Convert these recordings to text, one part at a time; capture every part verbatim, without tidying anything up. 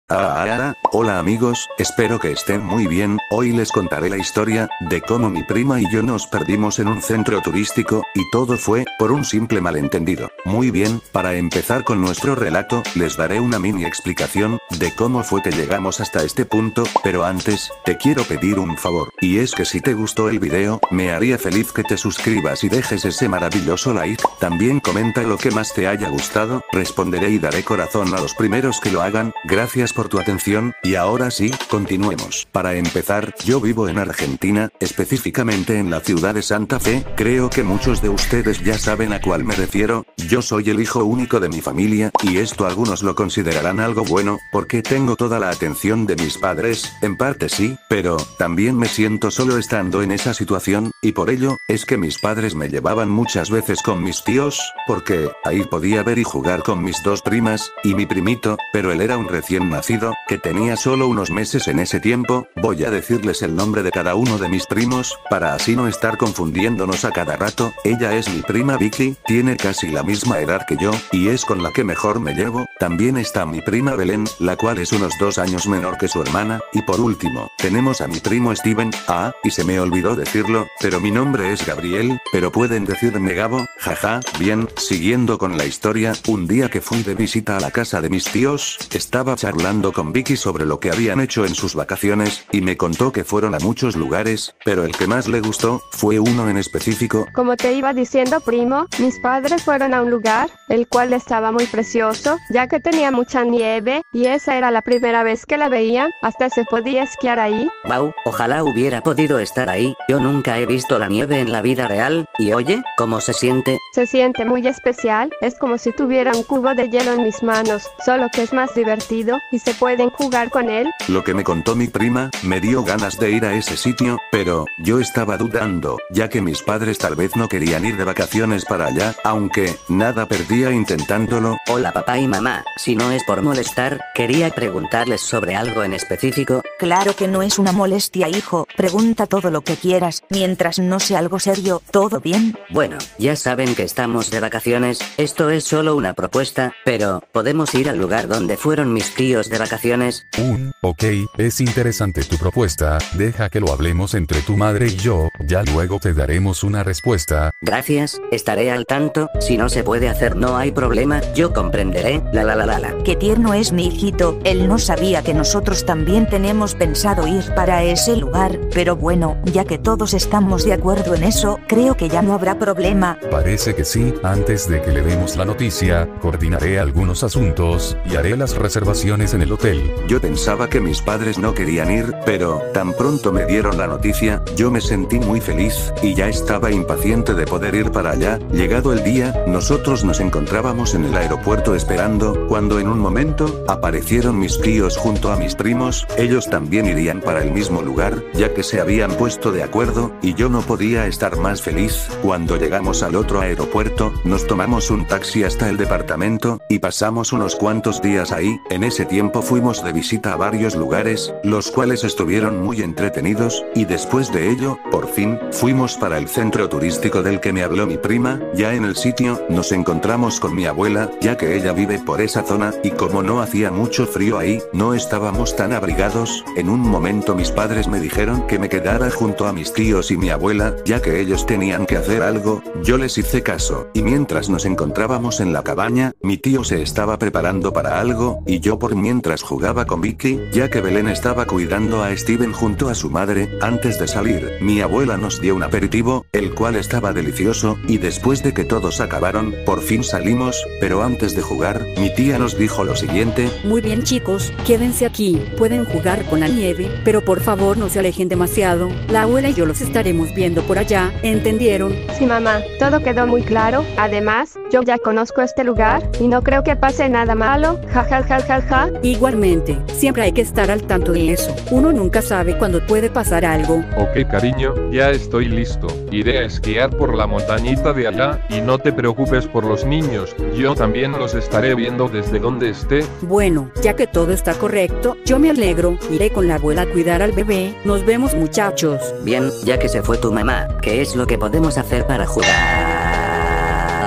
Ah, ah, ah, hola amigos, espero que estén muy bien. Hoy les contaré la historia de cómo mi prima y yo nos perdimos en un centro turístico, y todo fue por un simple malentendido. Muy bien, para empezar con nuestro relato, les daré una mini explicación de cómo fue que llegamos hasta este punto, pero antes, te quiero pedir un favor, y es que si te gustó el video, me haría feliz que te suscribas y dejes ese maravilloso like. También comenta lo que más te haya gustado, responderé y daré corazón a los primeros que lo hagan. Gracias por tu atención, y ahora sí, continuemos. Para empezar, yo vivo en Argentina, específicamente en la ciudad de Santa Fe. Creo que muchos de ustedes ya saben a cuál me refiero. Yo soy el hijo único de mi familia, y esto algunos lo considerarán algo bueno, porque tengo toda la atención de mis padres. En parte sí, pero también me siento solo estando en esa situación, y por ello, es que mis padres me llevaban muchas veces con mis tíos, porque ahí podía ver y jugar con mis dos primas, y mi primito, pero él era un recién nacido, que tenía solo unos meses en ese tiempo. Voy a decirles el nombre de cada uno de mis primos, para así no estar confundiéndonos a cada rato. Ella es mi prima Vicky, tiene casi la misma edad que yo, y es con la que mejor me llevo. También está mi prima Belén, la cual es unos dos años menor que su hermana, y por último, tenemos a mi primo Steven. Ah, y se me olvidó decirlo, pero mi nombre es Gabriel, pero pueden decirme Gabo, jaja. Bien, siguiendo con la historia, un día que fui de visita a la casa de mis tíos, estaba charlando con Vicky sobre lo que habían hecho en sus vacaciones, y me contó que fueron a muchos lugares, pero el que más le gustó, fue uno en específico. Como te iba diciendo, primo, mis padres fueron a un lugar, el cual estaba muy precioso, ya que tenía mucha nieve, y esa era la primera vez que la veían, hasta se podía esquiar ahí. Wow, ojalá hubiera podido estar ahí. Yo nunca he visto la nieve en la vida real, y oye, ¿cómo se siente? Se siente muy especial, es como si tuviera un cubo de hielo en mis manos, solo que es más divertido, y se pueden jugar con él. Lo que me contó mi prima, me dio ganas de ir a ese sitio, pero yo estaba dudando, ya que mis padres tal vez no querían ir de vacaciones para allá, aunque nada perdía intentándolo. Hola papá y mamá, si no es por molestar, quería preguntarles sobre algo en específico. Claro que no es una molestia, hijo, pregunta todo lo que quieras, mientras no sea algo serio. ¿Todo bien? Bueno, ya saben que estamos de vacaciones, esto es solo una propuesta, pero ¿podemos ir al lugar donde fueron mis tíos de vacaciones? Un, ok, es interesante tu propuesta, deja que lo hablemos entre tu madre y yo, ya luego te daremos una respuesta. Gracias, estaré al tanto. Si no se puede hacer no hay problema, yo comprenderé. La la la la la. Qué tierno es mi hijito, él no sabía que nosotros también tenemos pensado ir para ese lugar, pero bueno, ya que todos estamos de acuerdo en eso, creo que ya no habrá problema. Parece que sí. Antes de que le demos la noticia, coordinaré algunos asuntos, y haré las reservaciones en el hotel. Yo pensaba que mis padres no querían ir, pero tan pronto me dieron la noticia, yo me sentí muy feliz, y ya estaba impaciente de poder ir para allá. Llegado el día, nosotros nos encontrábamos en el aeropuerto esperando, cuando en un momento, aparecieron mis tíos junto a mis primos. Ellos también irían para el mismo lugar, ya que se habían puesto de acuerdo, y yo no podía estar más feliz. Cuando llegamos al otro aeropuerto, nos tomamos un taxi hasta el departamento, y pasamos unos cuantos días ahí. En ese tiempo fuimos de visita a varios lugares, los cuales estuvieron muy entretenidos, y después de ello, por fin, fuimos para el centro turístico del que me habló mi prima. Ya en el sitio, nos encontramos con mi abuela, ya que ella vive por esa zona, y como no hacía mucho frío ahí, no estábamos tan abrigados. En un momento mis padres me dijeron que me quedara junto a mis tíos y mi abuela, ya que ellos tenían que hacer algo. Yo les hice caso, y mientras nos encontrábamos en la cabaña, mi tío se estaba preparando para algo, y yo por mientras jugaba con Vicky, ya que Belén estaba cuidando a Steven junto a su madre. Antes de salir, mi abuela nos dio un aperitivo, el cual estaba delicioso, y después de que todos acabaron, por fin salimos, pero antes de jugar, mi tía nos dijo lo siguiente: muy bien chicos, quédense aquí, pueden jugar con la nieve, pero por favor no se alejen demasiado, la abuela y yo los estaremos viendo por allá, ¿entendieron? Sí mamá, todo quedó muy claro. Además, yo ya conozco este lugar, y no creo que pase nada malo, jajajajaja. Igualmente, siempre hay que estar al tanto de eso, uno nunca sabe cuándo puede pasar algo. Ok cariño, ya estoy listo, iré a esquiar por la montañita de allá, y no te preocupes por los niños, yo también los estaré viendo desde donde esté. Bueno, ya que todo está correcto, yo me alegro, iré con la abuela a cuidar al bebé, nos vemos muchachos. Bien, ya que se fue tu mamá, ¿qué es lo que podemos hacer para jugar?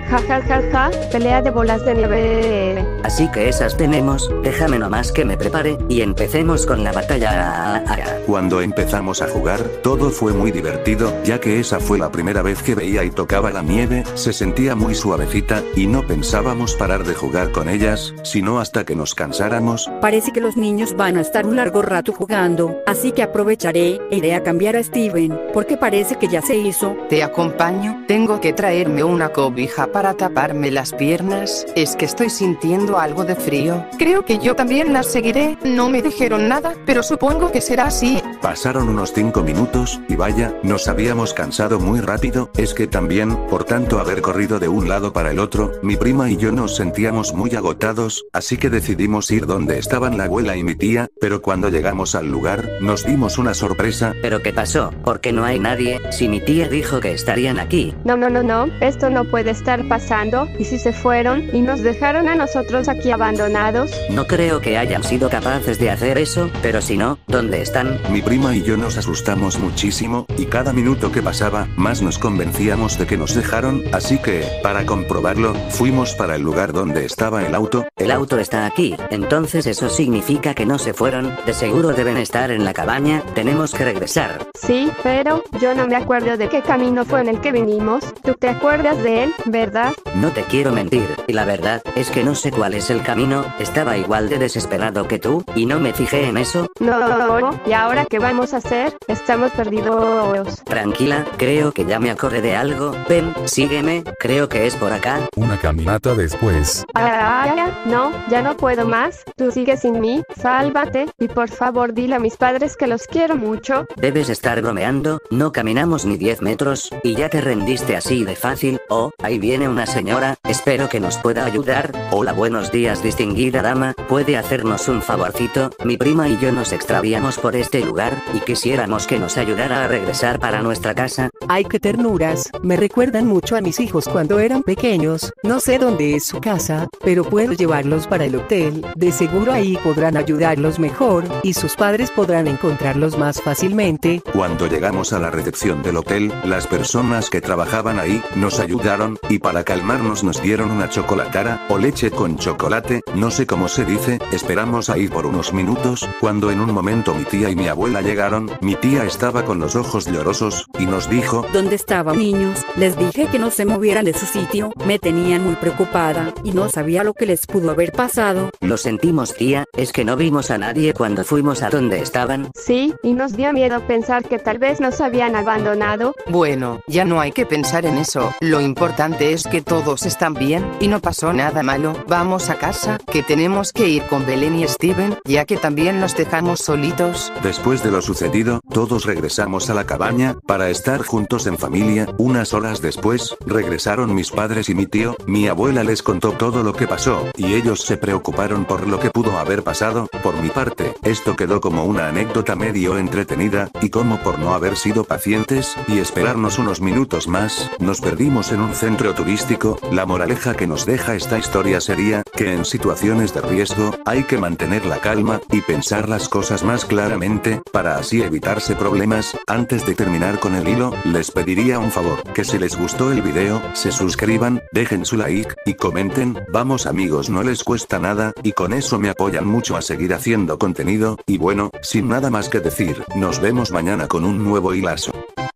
Ja ja ja ja, pelea de bolas de nieve. Así que esas tenemos, déjame nomás que me prepare, y empecemos con la batalla. Cuando empezamos a jugar, todo fue muy divertido, ya que esa fue la primera vez que veía y tocaba la nieve, se sentía muy suavecita, y no pensábamos parar de jugar con ellas, sino hasta que nos cansáramos. Parece que los niños van a estar un largo rato jugando, así que aprovecharé e iré a cambiar a Steven, porque parece que ya se hizo. Te acompaño, tengo que traerme una cobija para taparme las piernas, es que estoy sintiendo algo de frío. Creo que yo también las seguiré, no me dijeron nada, pero supongo que será así. Pasaron unos cinco minutos, y vaya, nos habíamos cansado muy rápido, es que también, por tanto haber corrido de un lado para el otro, mi prima y yo nos sentíamos muy agotados, así que decidimos ir donde estaban la abuela y mi tía, pero cuando llegamos al lugar, nos dimos una sorpresa. ¿Pero qué pasó? ¿Por qué no hay nadie? Si mi tía dijo que estarían aquí. No, no, no, no, esto no puede estar pasando, y si se fueron, y nos dejaron a nosotros aquí abandonados. No creo que hayan sido capaces de hacer eso, pero si no, ¿dónde están? Mi prima y yo nos asustamos muchísimo, y cada minuto que pasaba, más nos convencíamos de que nos dejaron, así que, para comprobarlo, fuimos para el lugar donde estaba el auto. El auto está aquí, entonces eso significa que no se fueron, de seguro deben estar en la cabaña, tenemos que regresar. Sí, pero yo no me acuerdo de qué camino fue en el que vinimos. ¿Tú te acuerdas de él, verdad? No te quiero mentir, y la verdad, es que no sé cuál es el camino, estaba igual de desesperado que tú, y no me fijé en eso. No, ¿y ahora qué vamos a hacer? Estamos perdidos. Tranquila, creo que ya me acordé de algo, ven, sígueme, creo que es por acá. Una caminata después. Ah, no, ya no puedo más, tú sigues sin mí, sálvate, y por favor dile a mis padres que los quiero mucho. Debes estar bromeando, no caminamos ni diez metros, y ya te rendiste así de fácil. Oh, ahí viene una señora, espero que nos pueda ayudar. Hola, buenos días distinguida dama, ¿puede hacernos un favorcito? Mi prima y yo nos extraviamos por este lugar, y quisiéramos que nos ayudara a regresar para nuestra casa. Ay, qué ternuras, me recuerdan mucho a mis hijos cuando eran pequeños, no sé dónde es su casa, pero puedo llevarlos para el hotel, de seguro ahí podrán ayudarlos mejor, y sus padres podrán encontrarlos más fácilmente. Cuando llegamos a la recepción del hotel, las personas que trabajaban ahí, nos ayudaron, y para calmarnos nos dieron una chocolatara, o leche con chocolate, no sé cómo se dice, esperamos ahí por unos minutos, cuando en un momento mi tía y mi abuela llegaron, mi tía estaba con los ojos llorosos, y nos dijo: ¿Dónde estaban, niños? Les dije que no se movieran de su sitio, me tenían muy preocupada, y no sabía lo que les pudo haber pasado. Lo sentimos, tía, es que no vimos a nadie cuando fuimos a donde estaban. Sí, y nos dio miedo pensar que tal vez nos habían abandonado. Bueno, ya no hay que pensar en eso, lo importante es que todos están bien, y no pasó nada malo. Vamos a casa, que tenemos que ir con Belén y Steven, ya que también los dejamos solitos. Después de lo sucedido, todos regresamos a la cabaña, para estar juntos en familia. Unas horas después, regresaron mis padres y mi tío, mi abuela les contó todo lo que pasó, y ellos se preocuparon por lo que pudo haber pasado. Por mi parte, esto quedó como una anécdota medio entretenida, y como por no haber sido pacientes, y esperarnos unos minutos más, nos perdimos en un centro turístico. La moraleja que nos deja esta historia sería, que en situaciones de riesgo, hay que mantener la calma, y pensar las cosas más claramente, para así evitarse problemas. Antes de terminar con el hilo, les pediría un favor, que si les gustó el video, se suscriban, dejen su like, y comenten. Vamos amigos, no les cuesta nada, y con eso me apoyan mucho a seguir haciendo contenido, y bueno, sin nada más que decir, nos vemos mañana con un nuevo hilazo.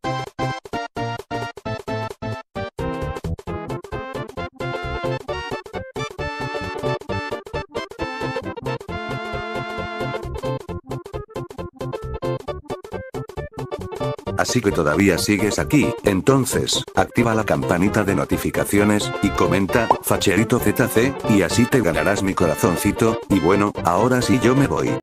Así que todavía sigues aquí, entonces, activa la campanita de notificaciones, y comenta, Facherito Z C, y así te ganarás mi corazoncito, y bueno, ahora sí yo me voy.